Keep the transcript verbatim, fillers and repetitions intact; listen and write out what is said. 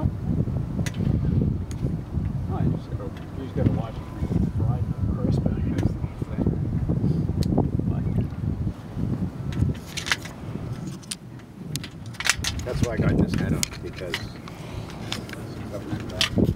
now? Oh, you just gotta, you just gotta watch it fry crisp, I guess, the thing. That's why I got this head on, because it's something like that.